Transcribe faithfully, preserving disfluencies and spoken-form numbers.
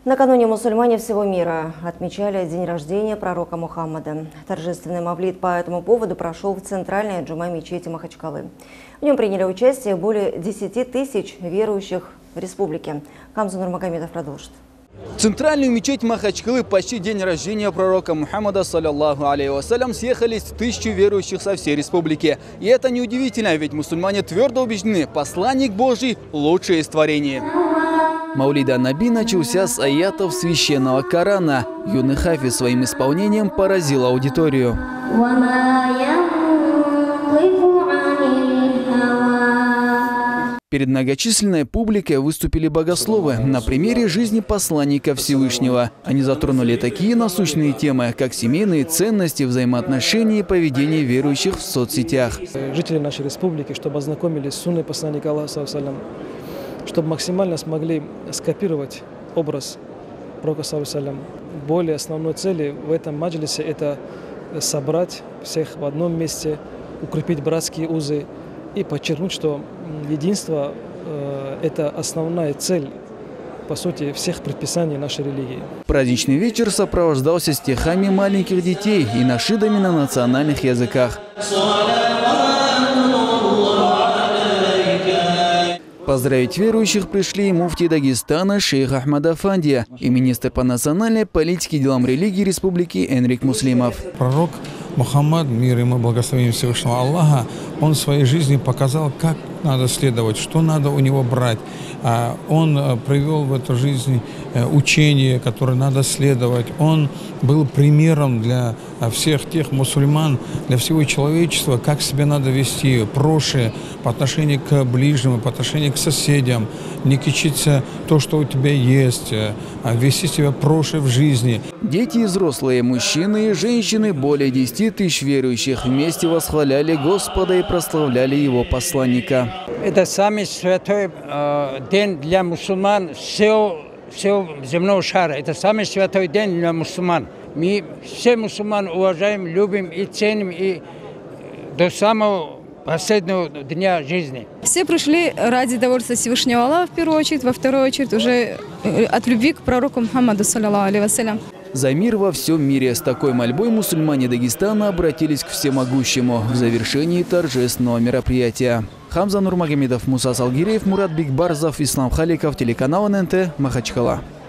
Накануне мусульмане всего мира отмечали день рождения пророка Мухаммада. Торжественный мавлид по этому поводу прошел в центральной джума мечети Махачкалы. В нем приняли участие более десяти тысяч верующих в республике. Камза Нурмагомедов продолжит. В центральную мечеть Махачкалы почти день рождения пророка Мухаммада, саллаллаху алейхи вассалям, съехались тысячи верующих со всей республики. И это неудивительно, ведь мусульмане твердо убеждены, посланник Божий – лучшее из творений. Маулид ан-Наби начался с аятов священного Корана. Юный хафиз своим исполнением поразил аудиторию. Перед многочисленной публикой выступили богословы на примере жизни посланника Всевышнего. Они затронули такие насущные темы, как семейные ценности, взаимоотношения и поведение верующих в соцсетях. Жители нашей республики, чтобы ознакомились с сунной посланника Аллаха, чтобы максимально смогли скопировать образ пророка, более основной цели в этом маджлисе – это собрать всех в одном месте, укрепить братские узы и подчеркнуть, что единство э, – это основная цель, по сути, всех предписаний нашей религии. Праздничный вечер сопровождался стихами маленьких детей и нашидами на национальных языках. Поздравить верующих пришли и муфтий Дагестана шейх Ахмад Афандия и министр по национальной политике и делам религии республики Энрик Муслимов. Пророк Мухаммад, мир ему, благословение Всевышнего Аллаха, он в своей жизни показал, как надо следовать, что надо у него брать. Он привел в эту жизнь учение, которое надо следовать. Он был примером для всех тех мусульман, для всего человечества, как себя надо вести, проще по отношению к ближним, по отношению к соседям, не кичиться то, что у тебя есть, а вести себя проще в жизни. Дети и взрослые, мужчины и женщины, более десяти тысяч верующих вместе восхваляли Господа и прославляли Его посланника. Это самый святой э, день для мусульман всего, всего земного шара. Это самый святой день для мусульман. Мы все мусульман уважаем, любим и ценим и до самого последнего дня жизни. Все пришли ради довольства Всевышнего Аллаха в первую очередь, во вторую очередь уже от любви к пророку Мухаммаду, саллаллаху алейхи вассалям. За мир во всем мире с такой мольбой мусульмане Дагестана обратились к всемогущему в завершении торжественного мероприятия. Хамза Нурмагомедов, Муса Салгиреев, Мурат Бикбарзов, Ислам Халиков, телеканал эн эн тэ, Махачкала.